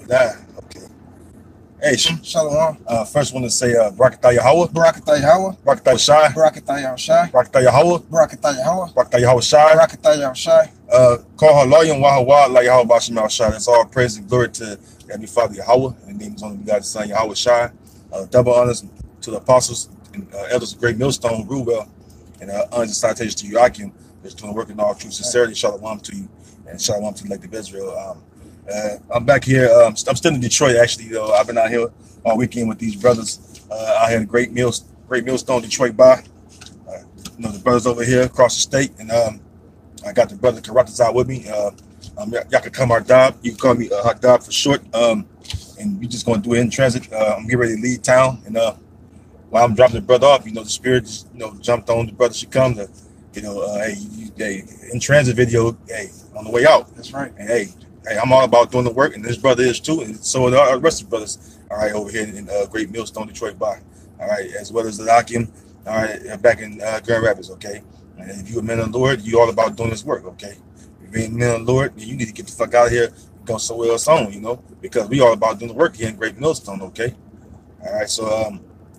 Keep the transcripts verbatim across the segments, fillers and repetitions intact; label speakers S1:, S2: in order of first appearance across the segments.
S1: Nah, okay. Hey,
S2: Shalom.
S1: Uh, first, want to say uh, Barakatah Yahweh.
S2: Barakatah Yahweh.
S1: Barakatah Shai.
S2: Barakatah Yahushai.
S1: Barakatah Yahweh.
S2: Barakatah Yahweh.
S1: Barakatah Yahweh Shai.
S2: Barakatah Yahushai.
S1: Uh, call her Loyal Wahawah, like Yahweh Bashim Al Shai. That's all praise and glory to Heavenly Father Yahweh. And the name is only God's Son Yahweh Shai. Uh, double honors to the apostles and uh, elders of Great Millstone, Ruel, and uh, honors and salutations to Joachim, that's doing work in all true sincerity. Shalom to you, and shalom to the elect of Israel. Um, uh, I'm back here. Um, I'm still in Detroit, actually. Though I've been out here all weekend with these brothers. Uh, I had a great meal, great Millstone Detroit by. Uh, you know the brothers over here across the state, and um, I got the brother Karatazar with me. Uh, um, y'all can come Hardab. You can call me uh, Hardab for short. Um, and we just going to do it in transit. Uh, I'm getting ready to leave town, and uh, while I'm dropping the brother off, you know, the spirit just, you know, jumped on the brother should come to, you know, uh, hey, you, hey, in transit video, hey, on the way out.
S2: That's right.
S1: And hey, hey, I'm all about doing the work, and this brother is too, and so are the rest of the brothers. All right, over here in uh, Great Millstone, Detroit, by. All right, as well as the Akim. All right, back in uh, Grand Rapids. Okay, and if you a man of the Lord, you all about doing this work. Okay, if you ain't a man of the Lord, then you need to get the fuck out of here. Go somewhere else on, you know, because we all about doing the work here in Great Millstone, okay? All right, so um,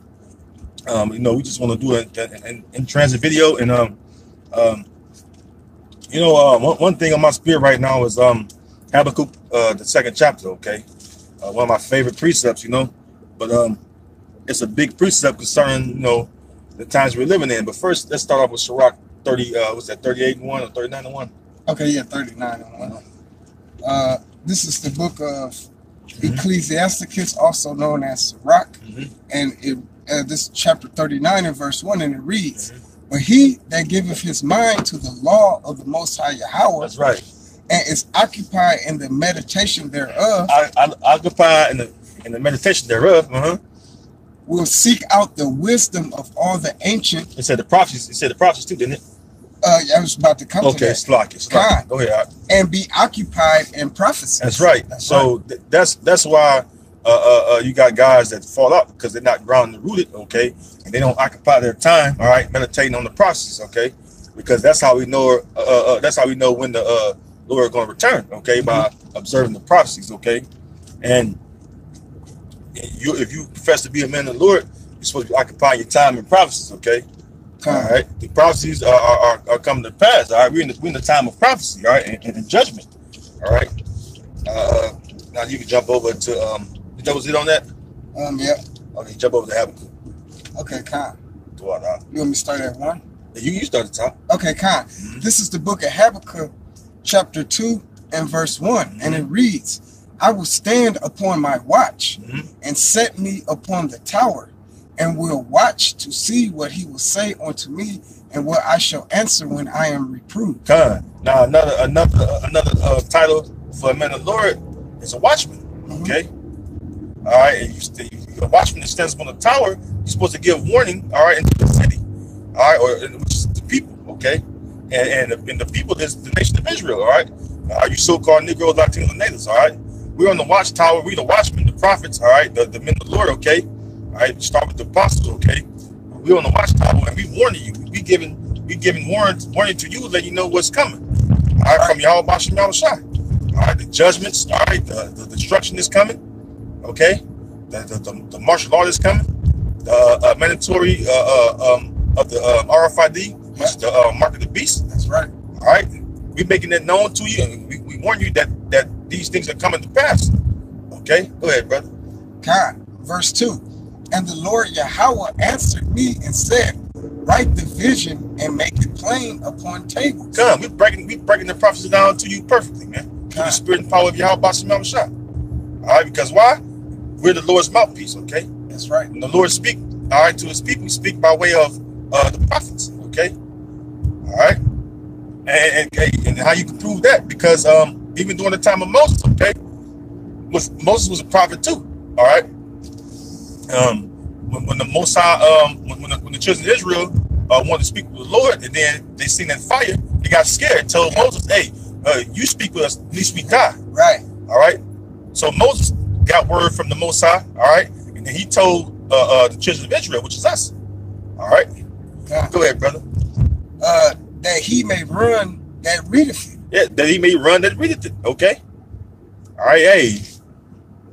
S1: um, you know, we just want to do it in, in, in transit video, and um, um, you know, uh, one, one thing on my spirit right now is um, Habakkuk, uh, the second chapter, okay? Uh, one of my favorite precepts, you know, but um, it's a big precept concerning, you know, the times we're living in. But first, let's start off with Sirach thirty. Uh, what's that? thirty-eight and one or thirty-nine and one?
S2: Okay, yeah, thirty-nine and one. Uh, this is the book of mm-hmm. Ecclesiasticus, also known as Sirach, mm-hmm. and it, uh, this chapter thirty-nine and verse one, and it reads, mm-hmm. "But he that giveth his mind to the law of the Most High Yahweh,
S1: that's right,
S2: and is occupied in the meditation thereof,
S1: I, I, occupied in the in the meditation thereof, uh-huh.
S2: will seek out the wisdom of all the ancient."
S1: It said the prophecies. It said the prophecies too, didn't it?
S2: Uh, I was about to come
S1: okay,
S2: to that.
S1: Slack it, slack it. Go ahead.
S2: And be occupied in prophecy.
S1: That's right.
S2: That's
S1: so
S2: right.
S1: Th that's that's why uh, uh, uh, you got guys that fall out because they're not grounded and rooted, okay, and they don't occupy their time, all right, meditating on the process, okay, because that's how we know. Uh, uh, that's how we know when the uh, Lord is going to return, okay, mm-hmm. by observing the prophecies, okay, and you, if you profess to be a man of the Lord, you're supposed to be occupying your time in prophecies, okay. All right, the prophecies are, are, are coming to pass. All right, we're in the, we're in the time of prophecy, all right, and, and judgment. All right, uh, now you can jump over to um. That was it on that.
S2: Um, yeah.
S1: Okay, jump over to Habakkuk.
S2: Okay, Khan.
S1: Do what now?
S2: You want me to start at one?
S1: Yeah, you you start at the top.
S2: Okay, Khan. Mm-hmm. This is the book of Habakkuk, chapter two and verse one, mm-hmm. and it reads, "I will stand upon my watch mm-hmm. and set me upon the tower, and will watch to see what he will say unto me, and what I shall answer when I am reproved."
S1: Khan. Now another another another uh, title for a man of the Lord is a watchman. Mm-hmm. Okay. All right, and you, you, a watchman that stands upon the tower, you're supposed to give warning. All right, into the city. All right, or which is the people. Okay, and and the, and the people is the nation of Israel. All right, are you so-called Negroes, Latinos, and natives? All right, we're on the watchtower. We're the watchmen, the prophets. All right, the, the men of the Lord. Okay. All right, start with the apostles, okay? We're on the watchtower, and we warning you. We giving, we giving warning, warning to you, letting you know what's coming. All right, all from Yahweh Bashim Yahushai. All right, the judgments. All right, the, the destruction is coming. Okay, the the, the, the martial law is coming. The uh, mandatory uh, uh, um, of the uh, R F I D, which is the uh, mark of the beast.
S2: That's right.
S1: All right, we making it known to you, and we, we warn you that that these things are coming to pass. Okay, go ahead, brother.
S2: God, verse two. "And the Lord Yahweh answered me and said, Write the vision and make it plain upon tables."
S1: Come, we breaking we breaking the prophecy down to you perfectly, man. Through the spirit and power of Yahweh Bashim Yahushai. All right, because why? We're the Lord's mouthpiece, okay?
S2: That's right.
S1: And the Lord speak, all right, to his people, speak by way of uh, the prophets, okay? All right, and, and and how you can prove that? Because um, even during the time of Moses, okay, was Moses was a prophet too, all right. Um, when, when the Most High, um, when, when, the, when the children of Israel uh, wanted to speak with the Lord, and then they seen that fire, they got scared. Told Moses, "Hey, uh, you speak with us, at least we die."
S2: Right.
S1: All right. So Moses got word from the Most High. All right, and then he told uh, uh, the children of Israel, which is us. All right.
S2: God.
S1: Go ahead, brother.
S2: Uh, that he may run that readeth it.
S1: Yeah, that he may run that readeth it. Okay. All right. Hey,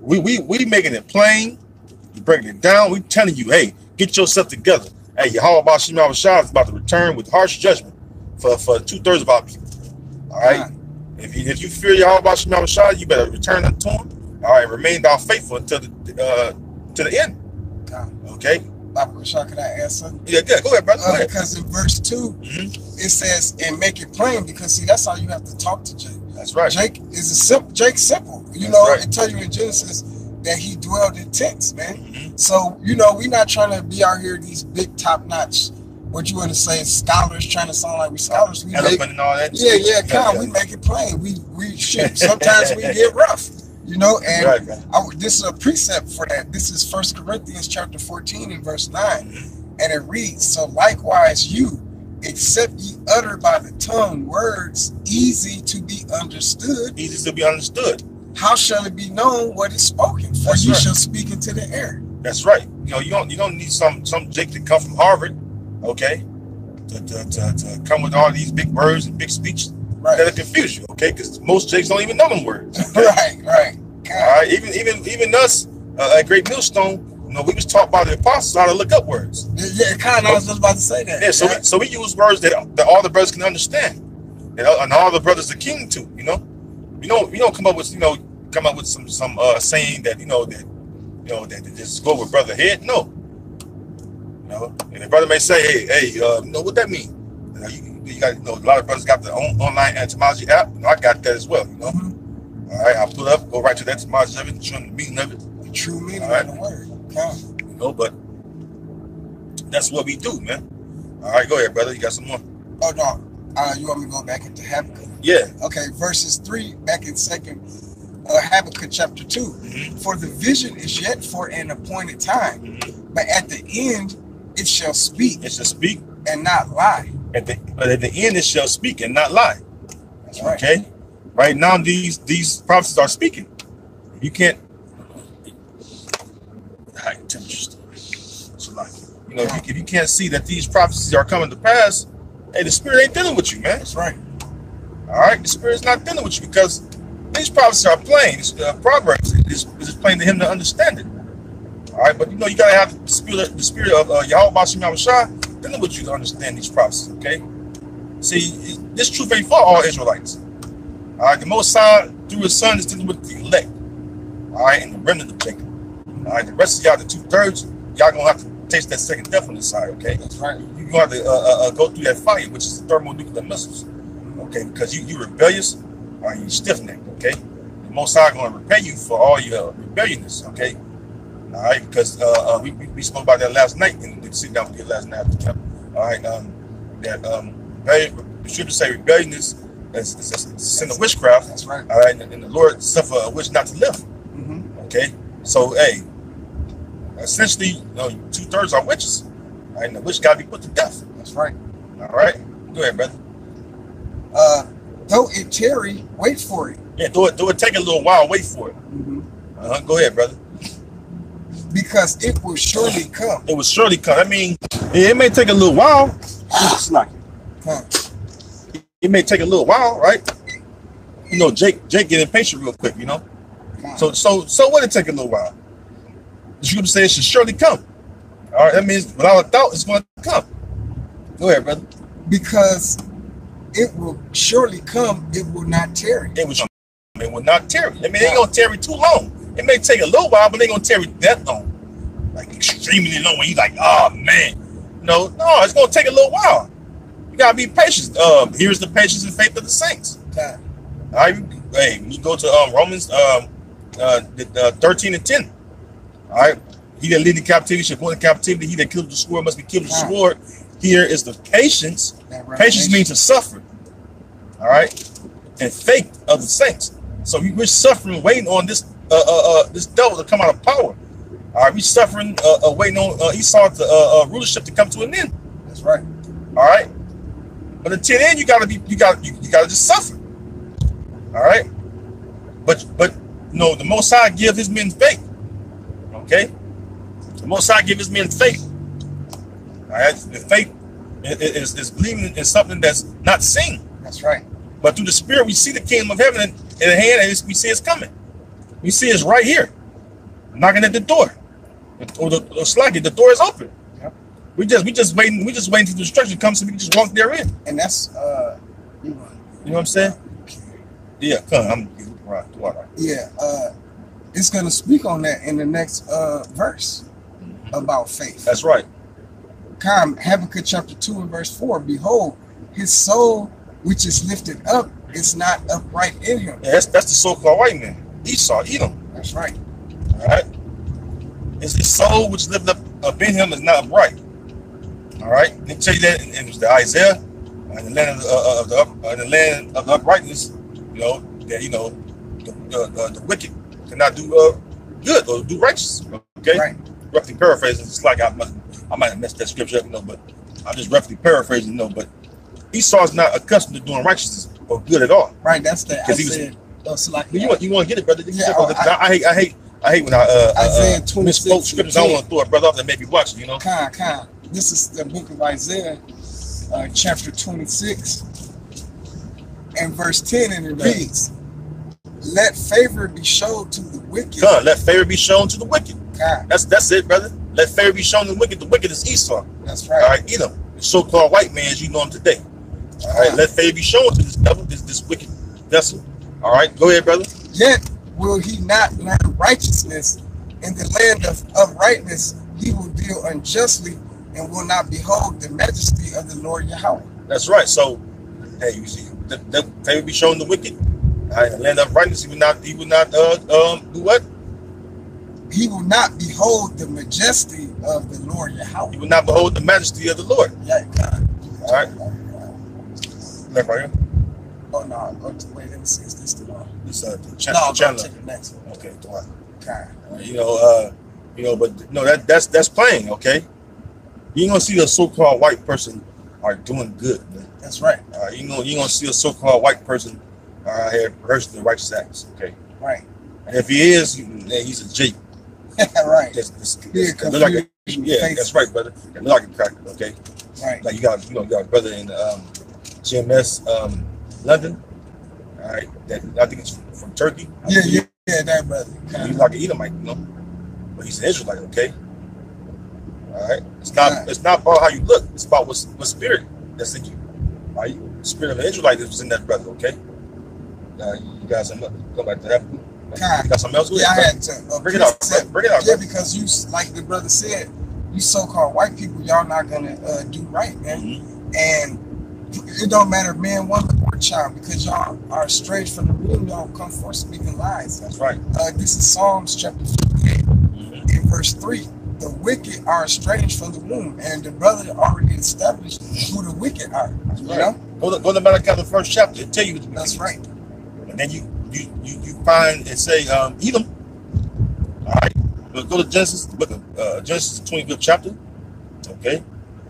S1: We we we making it plain. We breaking it down. We telling you, hey, get yourself together. Hey, Yahweh Bashim Yahushua is about to return with harsh judgment for, for two-thirds of our people. All right? Yeah. If you if you fear Yahweh Bashim Yahushua, you better return unto him. All right, remain thou faithful until the uh to the end. Okay.
S2: Baba Kushal, can I answer?
S1: Yeah, good. Go ahead, brother. Go
S2: uh,
S1: ahead.
S2: Because in verse two, mm-hmm. it says, and make it plain, because see, that's how you have to talk to Jake.
S1: That's right.
S2: Jake is a simple. Jake's simple. You
S1: that's
S2: know,
S1: right.
S2: it tell you in Genesis that he dwelled in tents, man. Mm-hmm. So, you know, we're not trying to be out here these big top notch, what you want to say, scholars trying to sound like we scholars. We make, and all that. Yeah, yeah, yeah, yeah, we make it plain. We we shit. Sometimes we get rough. You know, and right, I, this is a precept for that. This is First Corinthians chapter fourteen and verse nine. Mm-hmm. And it reads, so likewise you, except ye utter by the tongue words easy to be understood.
S1: Easy to be understood.
S2: How shall it be known what is spoken? For That's you right. shall speak into the air.
S1: That's right. You know, you don't you don't need some some Jake to come from Harvard, okay, to, to, to, to come with all these big words and big speeches. Right. That'll confuse you, okay? Because most Jakes don't even know them words. Okay?
S2: Right, right. God.
S1: All right. Even even even us uh, at Great Millstone, you know, we was taught by the apostles how to look up words.
S2: Yeah, kind of. I was just about to say that.
S1: Yeah. So yeah. we so we use words that, that all the brothers can understand, and, and all the brothers are king to. You know, we don't we don't come up with you know come up with some some uh, saying that you know that you know that, that just go with brother head. No. You know, and the brother may say, hey hey, uh, you know what that mean? You know, you, You got, you know, a lot of brothers got the own online etymology app. You know, I got that as well. You know, mm-hmm. all right. I'll pull up, go right to the etymology of it, show them the meaning of it,
S2: the true meaning
S1: right.
S2: of the word. Yeah.
S1: You know, but that's what we do, man. All right, go ahead, brother. You got some more?
S2: Oh no, uh, you want me to go back into Habakkuk?
S1: Yeah.
S2: Okay, verses three, back in second uh, Habakkuk chapter two. Mm-hmm. For the vision is yet for an appointed time, mm-hmm. but at the end it shall speak.
S1: It shall speak
S2: and not lie.
S1: At the, but at the end, it shall speak and not lie.
S2: That's right.
S1: Okay. Right now, these these prophecies are speaking. You can't. High temperature. So like, you know, if you, if you can't see that these prophecies are coming to pass, hey, the spirit ain't dealing with you, man.
S2: That's right.
S1: All right, the spirit's not dealing with you because these prophecies are plain. It's uh, Proverbs. It's, it's plain to him to understand it. All right, but you know, you gotta have the spirit, the spirit of uh, Yahweh Bashim Yahushua dealing with you to understand these prophecies, okay? See, this truth ain't for all Israelites. All right, the Most High, through his son, is dealing with the elect. All right, and the remnant of Jacob. All right, the rest of y'all, the two-thirds, y'all gonna have to taste that second death on this side, okay?
S2: That's right.
S1: You're gonna have to uh, uh, go through that fire, which is the thermonuclear missiles, okay? Because you, you rebellious, all right, you stiff-necked, okay? The Most High gonna repay you for all your rebelliousness, okay? All right, because uh, uh, we, we, we spoke about that last night and we sit down with you last night after camp. All right, um, that um, the scripture say rebellion is, is, is, is a sin of witchcraft.
S2: That's right.
S1: All right, and, and the Lord suffer a witch not to live. Mm-hmm. Okay, so hey, essentially, you know, two thirds are witches. All right, and the witch got to be put to death.
S2: That's right.
S1: All right, go ahead, brother.
S2: Uh, though it tarry, wait for it.
S1: Yeah, do it. Do it. Take a little while. Wait for it. Mm-hmm. Uh-huh. Go ahead, brother.
S2: Because it will surely come.
S1: It will surely come. I mean, it may take a little while. It's like, huh. It may take a little while, right? You know, Jake, Jake get impatient real quick, you know. Huh. So, so, so what? It take a little while. The scripture says it should surely come. All right, that means without a doubt, it's going to come. Go ahead, brother.
S2: Because it will surely come. It will not tarry.
S1: It will. It will not tarry. I mean, it ain't gonna tarry too long. It may take a little while, but they gonna tarry that long, like extremely long. When you like, oh man, no, no, it's gonna take a little while. You gotta be patient. Um, here's the patience and faith of the saints.
S2: Okay.
S1: All right, hey, you go to um, Romans um, uh, uh, thirteen and ten. All right, he that lead in captivity shall go into captivity. He that kills the sword must be killed with the sword. Here is the patience. Patience means to suffer. All right, and faith of the saints. So we're suffering, waiting on this. Uh, uh, uh, this devil to come out of power. All right, we suffering, uh, uh, waiting on uh, Esau's uh, uh, rulership to come to an end.
S2: That's right.
S1: All right, but until then, you gotta be, you got, you, you gotta just suffer. All right, but but no, the Most High give His men faith. Okay, the Most High give His men faith. All right, the faith is, is believing in something that's not seen.
S2: That's right.
S1: But through the Spirit, we see the kingdom of heaven in, in the hand, and we see it's coming. We see it's right here. knocking at the door, or the or slacking. The door is open.
S2: Yep.
S1: We just we just waiting. We just waiting till the destruction comes, so we can just walk there in.
S2: And that's uh, you know,
S1: you know what I'm saying? Yeah, come. I'm right. Right.
S2: Yeah. Uh, it's gonna speak on that in the next uh verse about faith.
S1: That's right.
S2: Come, Habakkuk chapter two and verse four. Behold, his soul which is lifted up is not upright in him.
S1: Yeah, that's that's the so-called white man, Esau, Edom.
S2: That's right.
S1: All right. It's his soul which lived up, up in him is not upright. All right. Let me tell you that in, in the Isaiah, in the land of the, uh, of the up, uh, the land of uprightness, you know that you know the the, uh, the wicked cannot do uh, good or do righteous. Okay.
S2: Right.
S1: Roughly paraphrasing, it's like I must, I might have messed that scripture up, you know, but I'm just roughly paraphrasing, you know. But Esau is not accustomed to doing righteousness or good at all.
S2: Right. That's the
S1: Because he
S2: Isaiah.
S1: was.
S2: Oh, like,
S1: You want you want to get it, brother?
S2: Yeah,
S1: oh, I, I hate I hate I hate when I uh,
S2: Isaiah
S1: uh,
S2: twenty-six
S1: misquote scriptures. I don't want to throw a brother off that may be watching, you know.
S2: Con, con. This is the book of Isaiah, uh, chapter twenty-six, and verse ten, and it reads, "Let favor be shown to the wicked."
S1: Con, let favor be shown to the wicked.
S2: Con.
S1: That's that's it, brother. Let favor be shown to the wicked. The wicked is Esau.
S2: That's right.
S1: All right, Edom, the so-called white man as you know him today. All right,
S2: Con.
S1: let favor be shown to this devil, this this wicked vessel. All right, go ahead, brother.
S2: Yet will he not learn righteousness in the land of uprightness. He will deal unjustly and will not behold the majesty of the Lord Yahweh.
S1: That's right. So, hey, you see, let, let favor be shown to the wicked. All right, in the land of uprightness, he will not, he will not, uh, um, do what?
S2: He will not behold the majesty of the Lord Yahweh.
S1: He will not behold the majesty of the Lord.
S2: Yeah, God.
S1: All right. Left right here.
S2: Oh no, go to, wait, let me see. Is this the one?
S1: This uh, the
S2: No,
S1: channel.
S2: go
S1: channel.
S2: to the next one.
S1: Okay, the one.
S2: God.
S1: Uh, you know, uh, you know, but no, that that's that's plain. Okay, you ain't gonna see a so-called white person are doing good. Man.
S2: That's right.
S1: Uh, you know, you gonna see a so-called white person uh, here rehearsing the righteous acts. Okay,
S2: Right.
S1: and if he is, he, man, he's a Jake.
S2: Right.
S1: That's, that's,
S2: Yeah,
S1: that's, look like a,
S2: confused
S1: yeah,
S2: face.
S1: that's right, brother. It look like a cracker. Okay,
S2: Right.
S1: like you got, you know, you got a brother in um, G M S um, London. All right, that I think it's from, from Turkey.
S2: Yeah, yeah, yeah, that brother.
S1: He's like an Edomite, you know, but he's an Israelite. Okay, all right. It's not.
S2: Yeah.
S1: It's not about how you look. It's about what what spirit that's in you. All right, the spirit of an Israelite is in that brother. Okay. Uh, you got some. Go back to that.
S2: God.
S1: You got something else?
S2: Yeah, I had to uh,
S1: bring it out.
S2: precept-
S1: Bring it out.
S2: Yeah,
S1: brother.
S2: because you, like the brother said, you so-called white people, y'all not gonna uh, do right, man.
S1: Mhm.
S2: And it don't matter, man, woman, or child, because y'all are estranged from the womb. Y'all come forth speaking lies.
S1: That's right.
S2: Uh, this is Psalms chapter fifty-eight,
S1: Mhm.
S2: in verse three. The wicked are estranged from the womb, and the brother already established who the wicked are. You
S1: Right.
S2: know,
S1: Go to, go to Malachi, the first chapter, and tell you. What
S2: that's right.
S1: And then you you you, you find and say um, Edom. All right. We'll go to Genesis, book of uh, Genesis, the twenty-fifth chapter. Okay.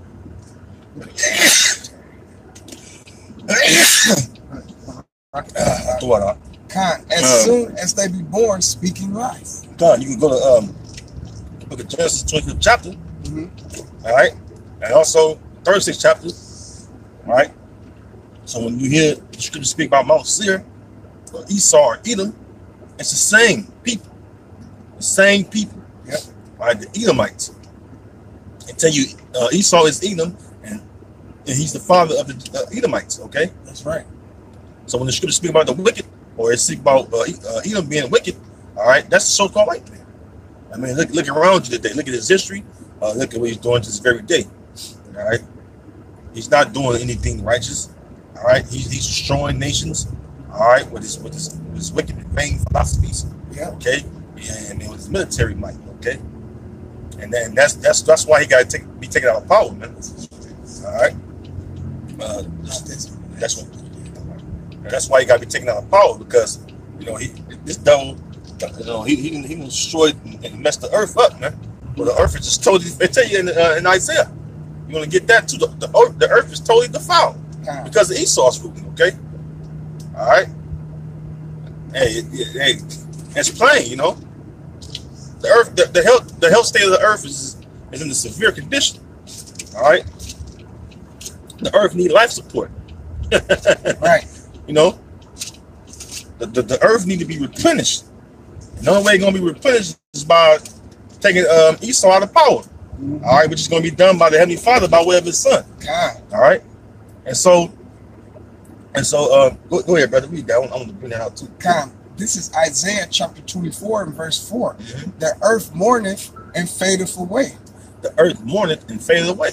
S1: Uh, throw it out.
S2: Con, as
S1: Uh,
S2: soon as they be born, speaking lies.
S1: Done. You can go to um, the book of Genesis, twenty-fifth chapter.
S2: Mm-hmm.
S1: All right. And also thirty-sixth chapter. All right. So when you hear the scripture speak about Mount Seir, or Esau, or Edom, it's the same people. The same people.
S2: Yep.
S1: All right, the Edomites. And tell you, uh, Esau is Edom, and, and he's the father of the uh, Edomites. Okay.
S2: That's right.
S1: So when the scripture speak about the wicked, or it speak about uh, uh, Edom being wicked, all right, that's the so-called white man. I mean, look, look around you today. Look at his history. Uh, look at what he's doing to this very day. All right, he's not doing anything righteous. All right, he's, he's destroying nations. All right, with his with his, with his wicked and vain philosophies.
S2: Yeah.
S1: Okay, and, and with his military might. Okay, and then that's that's that's why he got to take, be taken out of power, man. All right, uh, that's what. That's why he got to be taken out of power, because you know he this devil, you know he he he destroyed and messed the earth up, man. Well, the earth is just totally. They tell you in, uh, in Isaiah, you want to get that too. The, the earth, the earth is totally defiled
S2: Con.
S1: because of Esau's ruling. Okay, all right. Hey, it, it, hey, it's plain, you know. The earth, the, the health, the health state of the earth is is in a severe condition. All right, the earth need life support.
S2: Right.
S1: You know, the, the, the earth need to be replenished. And the only way it's going to be replenished is is by taking um, Esau out of power. Mm-hmm. All right, which is going to be done by the Heavenly Father by way of His Son.
S2: God.
S1: All right, and so, and so, uh, go, go ahead, brother. Read that. I want, I want to bring that out too.
S2: God. This is Isaiah chapter twenty-four and verse four.
S1: Mm-hmm.
S2: The earth mourneth and fadeth away.
S1: The earth mourneth and fadeth away.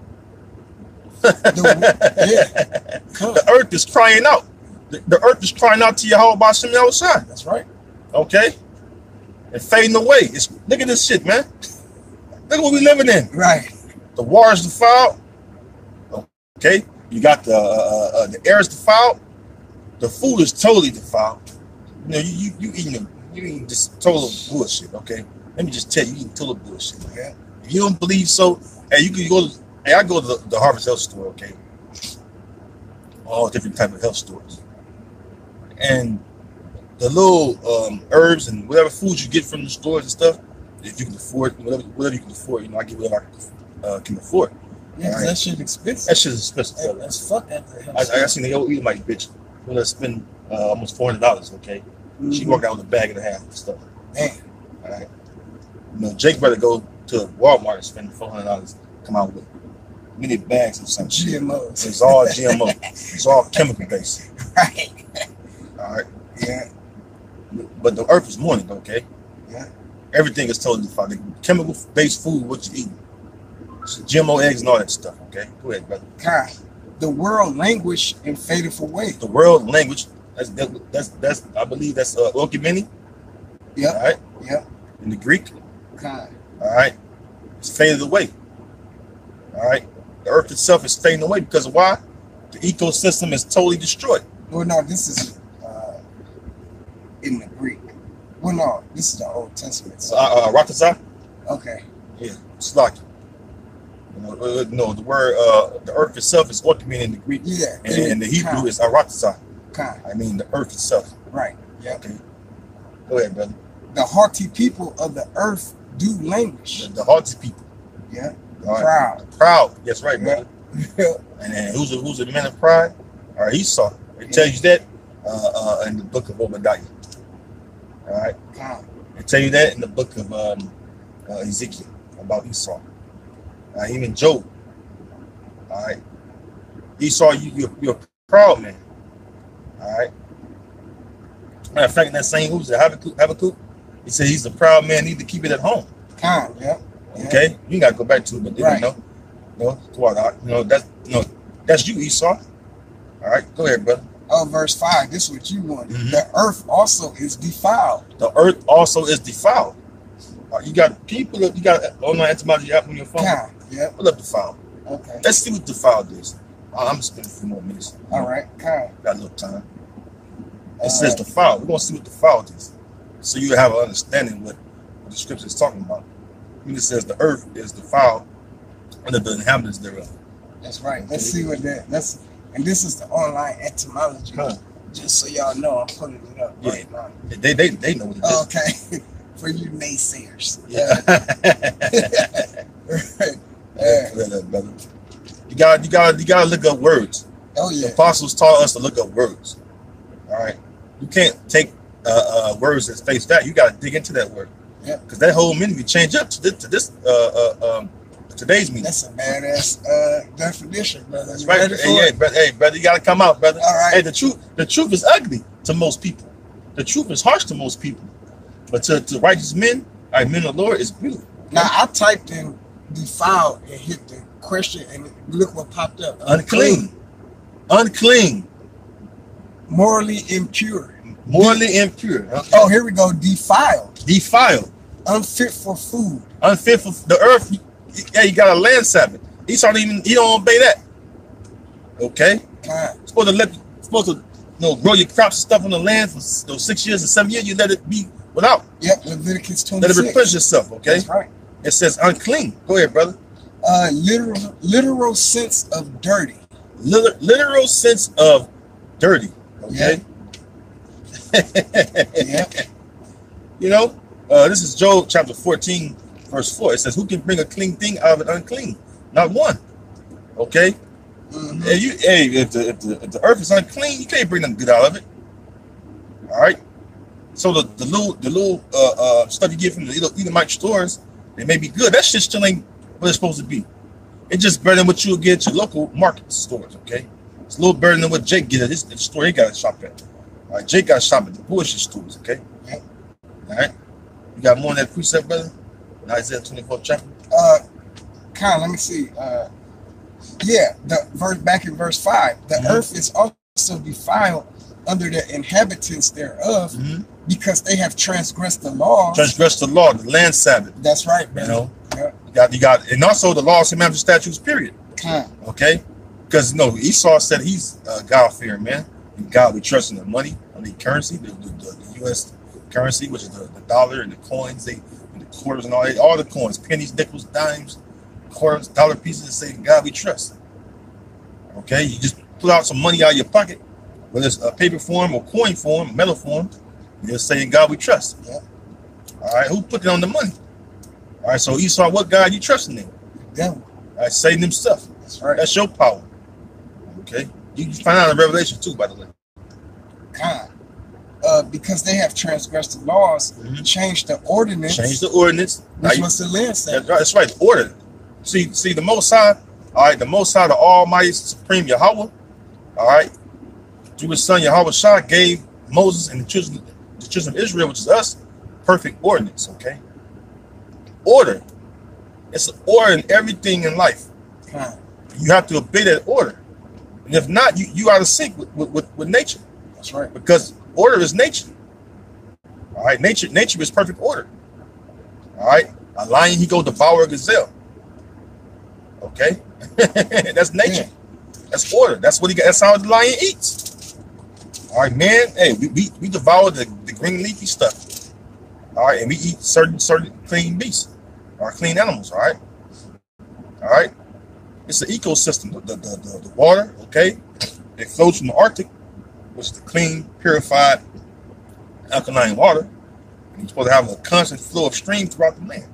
S2: the, yeah.
S1: The earth is crying out. The, the earth is crying out to Yahweh B'Shem Yahushua.
S2: That's right.
S1: Okay? And fading away. It's, look at this shit, man. Look at what we living in.
S2: Right.
S1: The water is defiled. Okay? You got the uh, uh, the air is defiled. The food is totally defiled. You know, you you, you eating you eating just total bullshit, okay? Let me just tell you, you eating total bullshit, okay? If you don't believe so, hey, you can go to hey, I go to the, the Harvest Health Store, okay? All different type of health stores. And the little um, herbs and whatever foods you get from the stores and stuff, if you can afford, whatever, whatever you can afford, you know, I get whatever I uh, can afford.
S2: Yeah,
S1: right?
S2: that shit expensive.
S1: That shit is expensive.
S2: Hey, that's fuck at the
S1: I, I seen the old eat like bitch. We're gonna spend uh, almost four hundred dollars. Okay, mm-hmm. She walked out with a bag and a half of stuff.
S2: Man,
S1: all right. You know, Jake better go to Walmart and spend four hundred dollars. Come out with many bags of some
S2: G M Os.
S1: It's all G M O. It's all chemical based.
S2: Right.
S1: All right.
S2: Yeah.
S1: But the earth is mourning. Okay.
S2: Yeah.
S1: Everything is totally fine. Chemical based food, what you eating? G M O eggs and all that stuff. Okay. Go ahead, brother.
S2: God. The world language and fadeth away.
S1: The world language. That's that, that's that's. I believe that's uh, Orchimini.
S2: Yeah.
S1: All right.
S2: Yeah.
S1: In the Greek.
S2: God.
S1: All right. It's faded away. All right. The earth itself is fading away because of why? The ecosystem is totally destroyed.
S2: Well, no, this is uh, in the Greek. Well, no, this is the Old Testament. So.
S1: Uh, uh, Ratazah.
S2: Okay.
S1: Yeah. Slaki. You know, uh, no, the word uh, the earth itself is Orchimini in the Greek.
S2: Yeah.
S1: And in the Hebrew kind. is Aratazah.
S2: Kind.
S1: I mean the earth itself.
S2: Right. Yeah.
S1: Okay. Go ahead, brother.
S2: The haughty people of the earth do languish.
S1: The, the haughty people.
S2: Yeah.
S1: Right.
S2: Proud.
S1: Proud. That's right, brother.
S2: Yeah.
S1: And then who's the, who's the man of pride? All right, Esau. It yeah. tells you that uh, uh, in the book of Obadiah. All right.
S2: God.
S1: It tells you that in the book of um, uh, Ezekiel about Esau. Uh, even Job. All right. Esau, you, you're, you're a proud man. All right. Matter of fact, in that same who's it, Habakkuk, Habakkuk, he said he's a proud man, need to keep it at home.
S2: God, yeah. yeah.
S1: Okay, you ain't gotta go back to it, but they right. don't know. No, you know, that's you know, that's you, Esau. All right, go ahead, brother.
S2: Oh, verse five. This is what you want. Mm-hmm. The earth also is defiled.
S1: The earth also is defiled. Uh, you got people. You got online etymology app on your phone.
S2: God, yeah.
S1: Pull up defiled.
S2: Okay.
S1: Let's see what defiled is. Uh, I'm just spending a few more minutes.
S2: All right, God.
S1: Got a little time. It
S2: All
S1: says
S2: right.
S1: defiled. We're gonna see what defiled is, so you have an understanding what, what the scripture is talking about. When it says the earth is defiled under the inhabitants thereof.
S2: That's right. Let's see what that. That's and this is the online etymology. Huh. Just so y'all know, I'm putting it up
S1: yeah.
S2: right now.
S1: They they they know what it is.
S2: Okay, for you naysayers.
S1: Yeah.
S2: Right. Yeah.
S1: Yeah, brother. You got you got you got to look up words.
S2: Oh yeah.
S1: The apostles taught us to look up words. All right. You can't take uh, uh, words as face value. You got to dig into that word.
S2: Yeah.
S1: Because that whole meaning can change up to this, to this uh, uh, um, today's meaning.
S2: That's a badass uh, definition, brother.
S1: That's
S2: you
S1: right. Hey, yeah, brother, hey, brother, you got to come out, brother.
S2: All right.
S1: Hey, the truth, the truth is ugly to most people. The truth is harsh to most people. But to, to righteous men, all right, men of the Lord, is beautiful.
S2: Now, I typed in defiled and hit the question, and look what popped up.
S1: Unclean. Unclean.
S2: Morally impure.
S1: Morally impure. Okay.
S2: Oh, here we go. Defiled.
S1: Defiled.
S2: Unfit for food.
S1: Unfit for the earth. Yeah, you got a land Sabbath. He's not even. He don't obey that. Okay.
S2: God.
S1: Supposed to let. Supposed to, you know, grow your crops and stuff on the land for those six years or seven years. You let it be without.
S2: Yep. Leviticus twenty-six.
S1: Let it replenish yourself. Okay.
S2: That's right.
S1: It says unclean. Go ahead, brother.
S2: Uh, literal, literal sense of dirty.
S1: Literal, literal sense of dirty. Okay.
S2: Yeah. Yeah.
S1: You know, uh, this is Job chapter fourteen, verse four. It says, "Who can bring a clean thing out of it unclean? Not one." Okay. Mm-hmm. Hey, you, hey, if the, if the if the earth is unclean, you can't bring nothing good out of it. All right. So the, the little the little uh, uh, stuff you get from the Edomite stores, they may be good. That shit still ain't what it's supposed to be. It's just better than what you'll get at your local market stores, okay? It's a little better than what Jake get at his, at the store he got to shop at. All right, Jake got to shop at the bullshit stores, okay?
S2: Yep.
S1: All right? You got more on that precept, brother? In Isaiah twenty-fourth chapter?
S2: Uh, kind of, let me see. Uh, yeah, the verse back in verse five. The mm-hmm. earth is also defiled under the inhabitants thereof, mm-hmm. because they have transgressed the law.
S1: Transgressed the law, the land Sabbath.
S2: That's right, man.
S1: You know,
S2: yeah.
S1: you got, you got, and also the laws, commandments, statutes, period. Huh. Okay, because you know Esau said he's uh, God fearing man, and God we trust in the money, on the currency, the, the, the U S currency, which is the, the dollar and the coins, they, and the quarters and all, all the coins, pennies, nickels, dimes, quarters, dollar pieces, and say God we trust. Okay, you just pull out some money out of your pocket, whether it's a paper form or coin form, metal form, you're saying God we trust. Yeah. All right, who put it on the money? All right, so Esau, what God you trusting in?
S2: The devil.
S1: All right, Satan himself.
S2: That's right.
S1: That's your power. Okay, you can find out in Revelation too, by the way.
S2: God, uh, because they have transgressed the laws, mm-hmm. changed the ordinance.
S1: Change the ordinance.
S2: Which was the land Sabbath.
S1: That's right. That's right. Order. See, see the Most High. All right, the Most High, the Almighty Supreme Yahweh. All right, through His Son Yahweh Shah gave Moses and the children, the children of Israel, which is us, perfect ordinance. Okay, order. It's an order in everything in life.
S2: God.
S1: You have to obey that order, and if not, you you out of sync with, with, with, with nature.
S2: That's right.
S1: Because order is nature. All right, nature nature is perfect order. All right, a lion he go devour a gazelle. Okay, that's nature. Yeah. That's order. That's what he got. That's how the lion eats. All right, man. Hey, we we, we devour the, the green leafy stuff. All right, and we eat certain certain clean beasts or clean animals. All right, all right. It's an ecosystem. The the, the, the water. Okay, it flows from the Arctic, which is the clean, purified, alkaline water. And you're supposed to have a constant flow of stream throughout the land.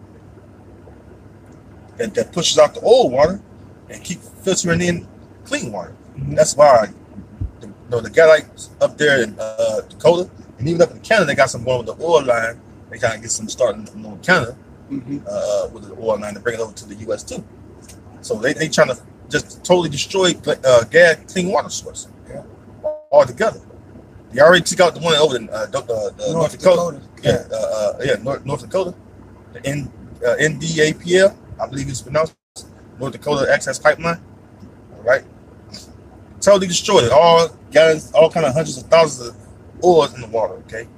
S1: That, that pushes out the old water and keep filtering in clean water. Mm-hmm. That's why the, you know, the guy like up there in uh, Dakota, and even up in Canada, they got some going with the oil line. They kind of get some starting you know, in Canada mm-hmm. uh, with the oil line to bring it over to the U S too. So they they trying to just totally destroy uh, gas clean water source yeah. altogether. They already took out the one over in uh, uh, North, North Dakota. Dakota. Yeah, uh, uh, yeah, North, North Dakota. The N, uh, N D A P L. I believe it's pronounced North Dakota Access Pipeline. All right, totally destroyed it. All gallons, all kind of hundreds of thousands of oil in the water. Okay,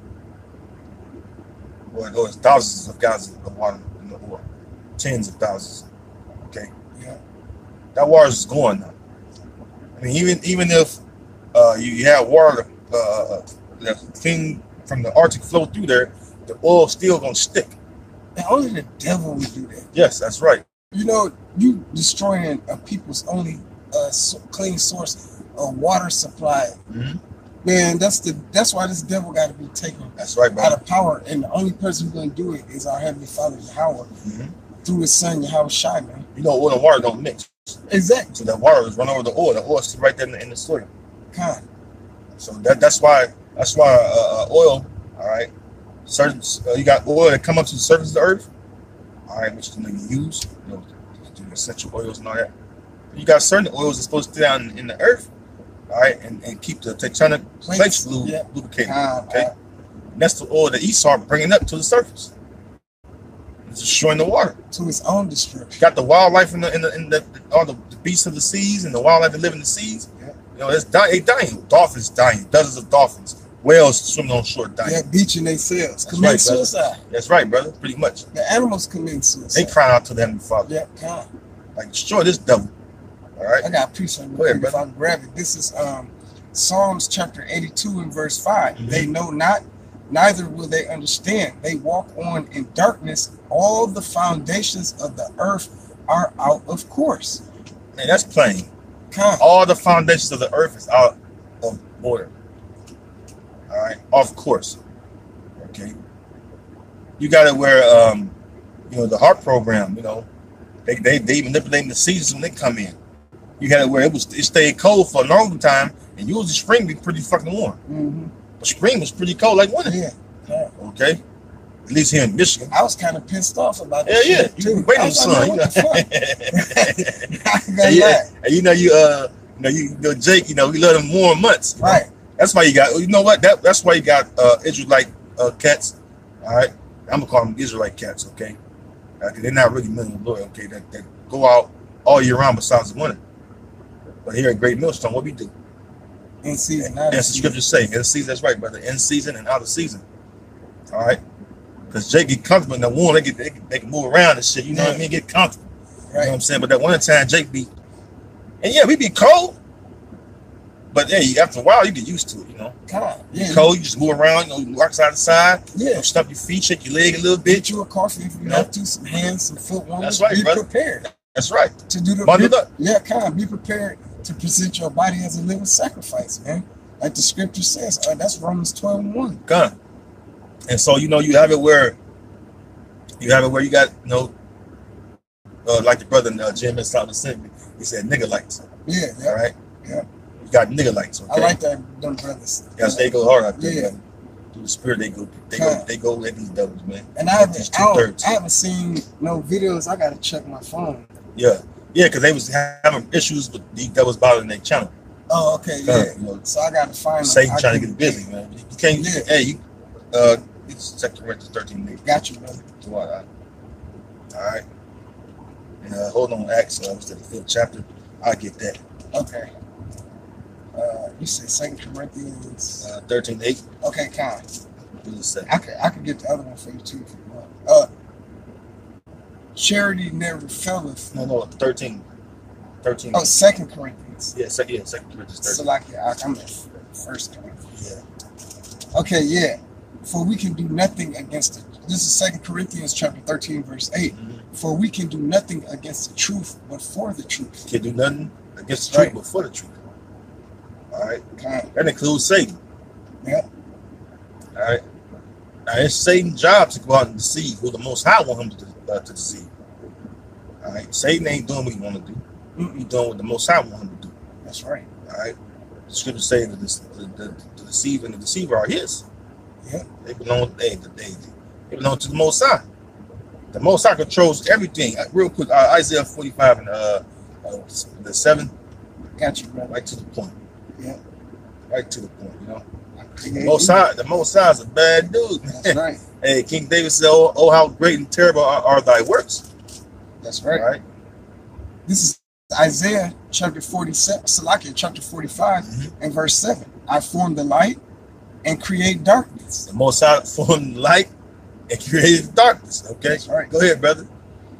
S1: or there's thousands of gallons of water in the oil, tens of thousands. Okay, yeah, that water is gone now. I mean, even even if uh, you, you have water uh, that's clean from the Arctic flow through there, the oil still gonna stick.
S2: And only the devil would do that.
S1: Yes, that's right.
S2: You know, you destroying a people's only uh, so clean source of water supply. Mm-hmm. Man, that's the that's why this devil got to be taken
S1: that's right,
S2: out of power. And the only person who's going to do it is our Heavenly Father, Yahweh, mm-hmm. through His Son, Yahweh Shai, man.
S1: You know, oil and water don't mix.
S2: Exactly.
S1: So that water is run over the oil. The oil is right there in the, in the soil.
S2: God.
S1: So that that's why that's why uh, oil, all right. Certain uh, you got oil that come up to the surface of the earth, all right, which you, know, you use, you know, the essential oils and all that. You got certain oils that's supposed to stay down in, in the earth, all right, and, and keep the tectonic plates fluid yeah. lubricated. Uh, okay, uh, and that's the oil that Esau bringing up to the surface. It's destroying the water
S2: to its own destruction.
S1: Got the wildlife in the in the, in the all the, the beasts of the seas and the wildlife that live in the seas. Yeah. You know, it's dying. dying. Dolphins dying. Dozens of dolphins. Whales swimming on shore dying.
S2: Yeah, beaching themselves. Commit right, suicide.
S1: Brother. That's right, brother. Pretty much.
S2: The animals commit suicide.
S1: They crying out to them, Father.
S2: Yeah, God.
S1: Like, destroy this devil. All right.
S2: I got a piece of it if I can grab it. This is um, Psalms chapter eighty-two and verse five. Mm-hmm. They know not, neither will they understand. They walk on in darkness. All the foundations of the earth are out of course.
S1: Man, that's plain.
S2: God.
S1: All the foundations of the earth is out of order. All right, off course. Okay, you got it where um, you know the HARP program. You know, they they they manipulating the seasons when they come in. You had it where it was it stayed cold for a long time, and usually spring be pretty fucking warm. Mm-hmm. But spring was pretty cold like winter.
S2: Yeah. Yeah.
S1: Okay, at least here in Michigan.
S2: I was kind of pissed off about
S1: Yeah,
S2: that.
S1: yeah.
S2: shit,
S1: You
S2: too.
S1: waiting
S2: I
S1: on
S2: was
S1: son.
S2: like,
S1: You
S2: man,
S1: know.
S2: what the fuck? I ain't gonna
S1: and, you,
S2: lie.
S1: and you know you uh you know you, you know Jake. You know we let him warm months. You know?
S2: Right.
S1: That's why you got. You know what? That that's why you got uh Israelite uh, cats. All right. I'm gonna call them Israelite cats. Okay. Uh, they're not really men of the Lord. Okay. That they go out all year round besides the winter. But here at Great Millstone, what we do?
S2: In season, not in
S1: As the
S2: season.
S1: scriptures say, in season. That's right, brother. In season and out of season. All right. Because Jake get comfortable in the warm, they get they can, they can move around and shit. You know what I mean? Get comfortable. You know what I'm saying? But that one time Jake be, and yeah, we be cold. But hey, after a while, you get used to it. You know,
S2: God, yeah,
S1: cold. You just move around. You know, you walk side to side.
S2: yeah.
S1: You know, stump your feet, shake your leg a little bit.
S2: Get you a coffee if you
S1: Yeah.
S2: have to, some hands, some foot warmers.
S1: That's right,
S2: Be
S1: brother.
S2: prepared
S1: That's right.
S2: to do the.
S1: Bundled up.
S2: Yeah, kind. Be prepared to present your body as a living sacrifice, man. Like the scripture says. Uh, that's Romans twelve and one.
S1: Gun. And so you know you have it where you have it where you got you know uh, like the brother uh, Jim in South Mississippi. He said nigga lights.
S2: Yeah, yeah.
S1: All right.
S2: Yeah.
S1: You got nigga lights. Okay.
S2: I like that, them brothers.
S1: Yes, they go hard out there.
S2: Yeah.
S1: Man. Through the spirit, they go. They go.
S2: Huh.
S1: They go at these devils, man.
S2: And I haven't,
S1: These
S2: I, don't-
S1: two-thirds.
S2: I haven't seen no videos. I gotta check my phone.
S1: Yeah, yeah, because they was having issues with the devils bothering their channel.
S2: Oh, okay,
S1: Uh,
S2: yeah.
S1: you know,
S2: So I gotta find them.
S1: Satan
S2: I
S1: trying to
S2: can-
S1: get busy, man. You can't.
S2: Yeah.
S1: Hey, you. Uh, it's Second Corinthians thirteen. eight.
S2: Got you, brother.
S1: To what? All right. And uh, hold on, Acts. Uh, what's that? The fifth chapter. I'll get that.
S2: Okay. Uh, you said Second Corinthians.
S1: Uh, thirteen eight.
S2: Okay, kind.
S1: What does it say?
S2: I could I could get the other one for you too if you want. Uh, charity never faileth.
S1: No, no, thirteen. thirteen.
S2: Oh, Second Corinthians.
S1: Yeah, second. Yeah, Second Corinthians
S2: So
S1: thirteen.
S2: like yeah, I'm at First Corinthians.
S1: Yeah.
S2: Okay, yeah. For we can do nothing against it. This is Second Corinthians chapter thirteen, verse eight.
S1: Mhm.
S2: For we can do nothing against the truth, but for the truth.
S1: Can't do nothing against the truth,
S2: Right.
S1: but for the truth. All right.
S2: Kind.
S1: That includes Satan.
S2: Yeah.
S1: All right. Now it's Satan's job to go out and deceive who the Most High want him to, uh, to deceive. All right. Satan ain't doing what he want to do.
S2: Mm-mm.
S1: He's doing what the Most High want him to do.
S2: That's right.
S1: All right. The scriptures say that this, the, the, the deceiver and the deceiver are his.
S2: Yeah.
S1: They belong. They, they, they belong to the Most High. The Most High controls everything. Uh, real quick, uh, Isaiah forty-five and uh, uh, the seven.
S2: Got you, brother.
S1: Right to the point.
S2: Yeah.
S1: Right to the point. You know. The
S2: Yeah,
S1: Most High. The Most High is a bad dude.
S2: That's right.
S1: Hey, King David said, "Oh, oh how great and terrible are, are thy works."
S2: That's right.
S1: Right.
S2: This is Isaiah chapter forty-seven, Salakia chapter forty-five
S1: Mhm.
S2: and verse seven. I form the light and create darkness.
S1: The Most High formed light and created darkness. Okay.
S2: That's right.
S1: Go ahead, brother.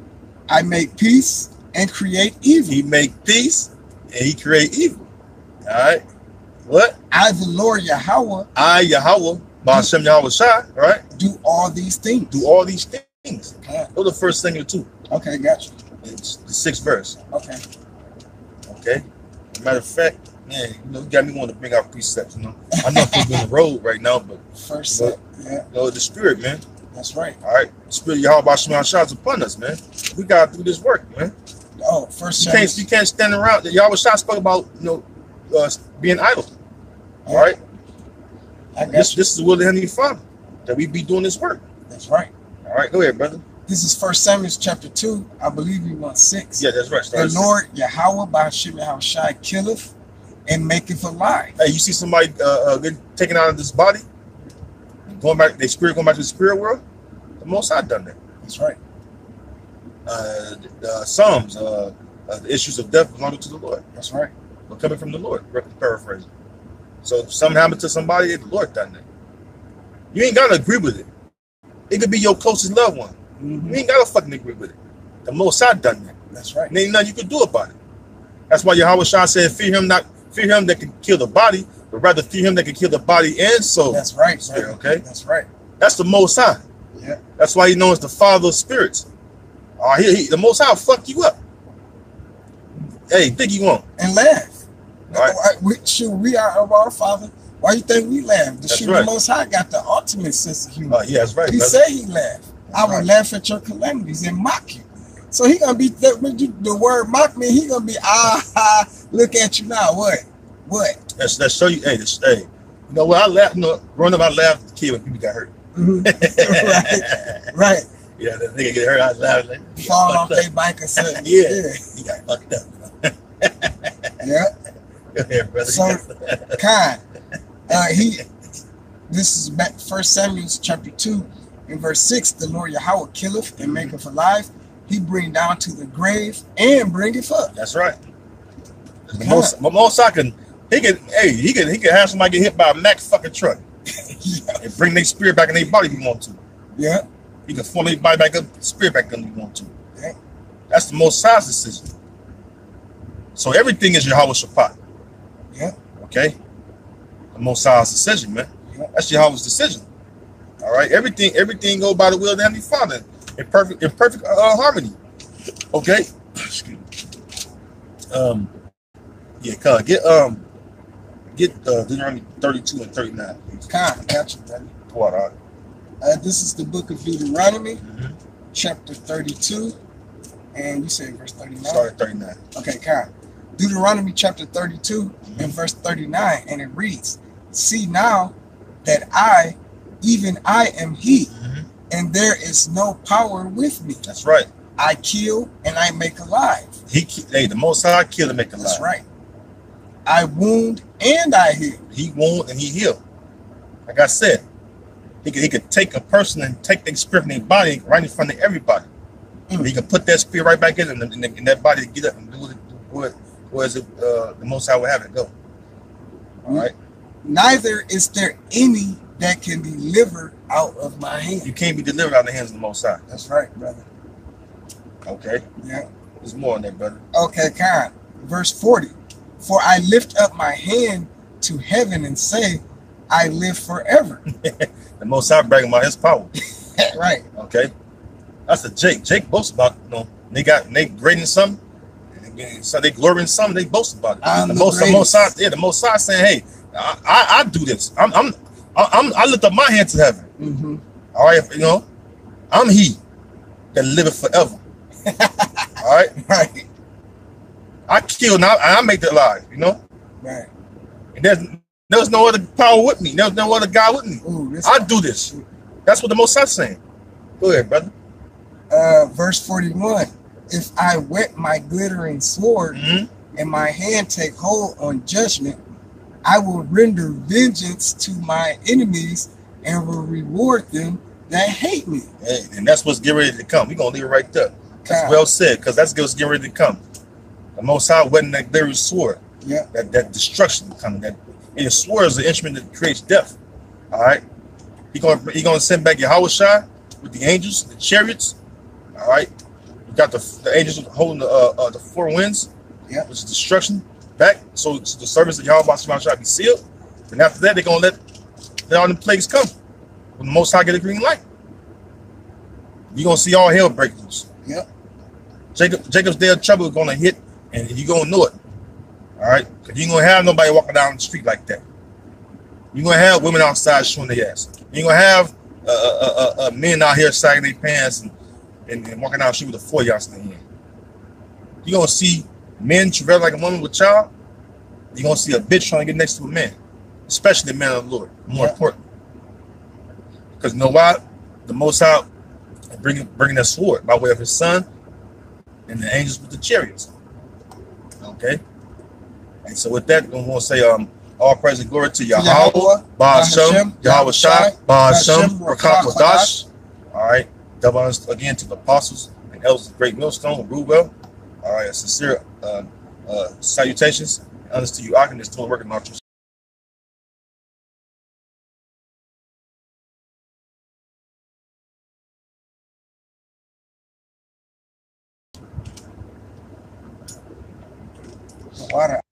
S2: I make peace and create evil.
S1: He make peace and he create evil. All right. What?
S2: I, the Lord Yahweh,
S1: I, Yahweh, Ba'ashem Yahweh Shai, all right,
S2: do all these things.
S1: do all these things.
S2: Okay,
S1: Go to the first thing or two.
S2: okay, got you.
S1: It's the sixth verse.
S2: Okay,
S1: Okay. Matter of fact, man, you know, you got me wanting to bring out precepts, you know. I know people on the road right now, but
S2: first set. Yeah,
S1: you know, the spirit, man.
S2: that's right.
S1: All right. The spirit of Yahweh Ba'ashem Shai is upon us, man. We gotta do this work, man.
S2: Oh, first
S1: You
S2: chapter.
S1: can't you can't stand around. Yahweh Shai spoke about, you know, uh, being idle. All right.
S2: I got
S1: This
S2: you.
S1: this is the will of the Heavenly Father, that we be doing this work.
S2: That's right.
S1: All right, go ahead, brother.
S2: This is First Samuel chapter two. I believe you want six.
S1: Yeah, that's right.
S2: The
S1: Start
S2: Lord Yahweh Ba'ashem Yahweh Shai killeth and maketh alive.
S1: Hey, you see somebody uh, uh, getting taken out of this body, going back, their spirit going back to the spirit world. The Most High done that.
S2: That's right.
S1: Uh, the Psalms, uh, uh, the issues of death belong to the Lord,
S2: That's right.
S1: but coming from the Lord. Paraphrasing. So if something happened to somebody, the Lord done that. You ain't gotta agree with it. It could be your closest loved one.
S2: Mhm.
S1: You ain't gotta fucking agree with it. The Most High done that.
S2: That's right.
S1: And ain't nothing you can do about it. That's why Yahweh Shai said, "Fear him not, fear him that can kill the body, but rather fear him that can kill the body and soul."
S2: That's right.
S1: Spirit,
S2: brother.
S1: okay?
S2: That's right.
S1: That's the Most High.
S2: Yeah.
S1: That's why he known as the Father of spirits. Oh, he, he, the Most High will fuck you up. Hey, think you won't.
S2: And laugh.
S1: All right.
S2: Why- we, shoot, we are of our Father. Why you think we laugh? The
S1: That's
S2: shoot,
S1: right.
S2: the Most High got the ultimate sense of humor.
S1: Oh, yeah, that's right,
S2: He
S1: brother.
S2: said he laughed. I will
S1: right.
S2: laugh at your calamities and mock you. So he gonna be the, when you, the word mock me. He gonna be ah ha. Look at you now. What? What?
S1: Let's, let's show you. Hey, this, hey, you know what? I laughed. You know, growing up, I laughed as a kid when people got hurt.
S2: Mhm. right, right.
S1: Yeah, the nigga get hurt out loud. Like,
S2: Fall off their bike or something.
S1: yeah.
S2: yeah,
S1: He got fucked up.
S2: yeah.
S1: Go ahead, brother.
S2: So, kind. Uh, he. This is back First Samuel chapter two, in verse six. The Lord Yahweh killeth and maketh alive. He bring down to the grave and bringeth up.
S1: That's right. The most, most I can, he can, hey, he can, he can have somebody get hit by a Mack fucking truck, yeah. and bring their spirit back in their body if you want to.
S2: Yeah.
S1: He can form their body back up, spirit back up if you want to.
S2: Yeah.
S1: That's the Most High's decision. So everything is Yahweh Shaphat.
S2: Yeah.
S1: Okay. The Most High's decision, man. Yeah. That's Yahweh's decision. All right. Everything, everything go by the will of the Heavenly Father in perfect, in perfect uh, harmony. Okay. Excuse me. Um. Yeah, cuz get um get uh Deuteronomy thirty-two and thirty-nine.
S2: Con, got you, buddy.
S1: What, all right.
S2: Uh, this is the book of Deuteronomy,
S1: mm-hmm.
S2: chapter thirty-two, and you said verse thirty-nine.
S1: Start at thirty-nine.
S2: Okay, con. Deuteronomy chapter thirty-two
S1: mm-hmm.
S2: and verse thirty-nine, and it reads, "See now that I, even I am He,
S1: mm-hmm.
S2: and there is no power with me.
S1: That's right.
S2: I kill and I make alive."
S1: He, hey, the Most High kill and make alive.
S2: That's right. I wound and I heal.
S1: He wound and he healed. Like I said, he could, he could take a person and take their spirit from their body right in front of everybody. Mm. He could put that spirit right back in, and, and, and that body to get up and do it where, where is it, uh, the Most High would have it go. All right.
S2: Neither is there any that can deliver out of my hand.
S1: You can't be delivered out of the hands of the Most High.
S2: That's right, brother.
S1: Okay.
S2: Yeah.
S1: There's more on that, brother.
S2: Okay, kind. Verse forty. For I lift up my hand to heaven and say, I live forever.
S1: The Most High bragging about his power.
S2: Right.
S1: Okay. That's a Jake. Jake boasts about, you know, they got, they great in something. So they glory in something, they boast about it.
S2: I'm
S1: the,
S2: the
S1: most, the Most High, yeah, the Most High saying, hey, I, I, I do this. I'm, I'm, I'm, I lift up my hand to heaven.
S2: Mm-hmm.
S1: All right. You know, I'm He that liveth forever. All right.
S2: Right.
S1: I kill now, and I make it alive, you know?
S2: Right.
S1: And there's there's no other power with me. There's no other God with me.
S2: Ooh, this
S1: I do this. That's what the Most High is saying. Go ahead, brother.
S2: Uh, verse forty-one. If I wet my glittering sword
S1: mm-hmm.
S2: and my hand take hold on judgment, I will render vengeance to my enemies and will reward them that hate me.
S1: Hey, and that's what's getting ready to come. We're going to leave it right there. That's God. Well said, because that's what's getting ready to come. The Most High wetting that glittering sword.
S2: Yeah.
S1: That, that destruction coming. That, and the sword is an instrument that creates death. All right. He's going he gonna send back Yahweh Shai with the angels, the chariots. All right. You got the, the angels holding the uh, uh, the four winds,
S2: yeah,
S1: which is destruction, back. So, so the service of Yahweh Shai be sealed. And after that, they're going to let, let all the plagues come. When the Most High get a green light, you're going to see all hell break loose.
S2: Yeah.
S1: Jacob, Jacob's day of trouble is going to hit, and you're going to know it. All right? Because you ain't going to have nobody walking down the street like that. You're going to have women outside showing their ass. You're going to have uh, uh, uh, uh, men out here sagging their pants and, and, and walking down the street with a four yards in their hand. You're going to see men travail like a woman with child. You're going to see a bitch trying to get next to a man, especially the man of the Lord, more yeah. important. Because you know why? The Most High bringing bringing that sword by way of his son and the angels with the chariots. Okay? And so with that, we're going to say um, all praise and glory to Yahweh, Ba'ashem, Yahweh Shai, Ba'ashem, Rakak Wadash. All right. Double honors again to the apostles and elders of Great Millstone, Rubel. All right. Sincere uh, uh, salutations. Honors to you, Akin, that's doing working on you.
S2: Water.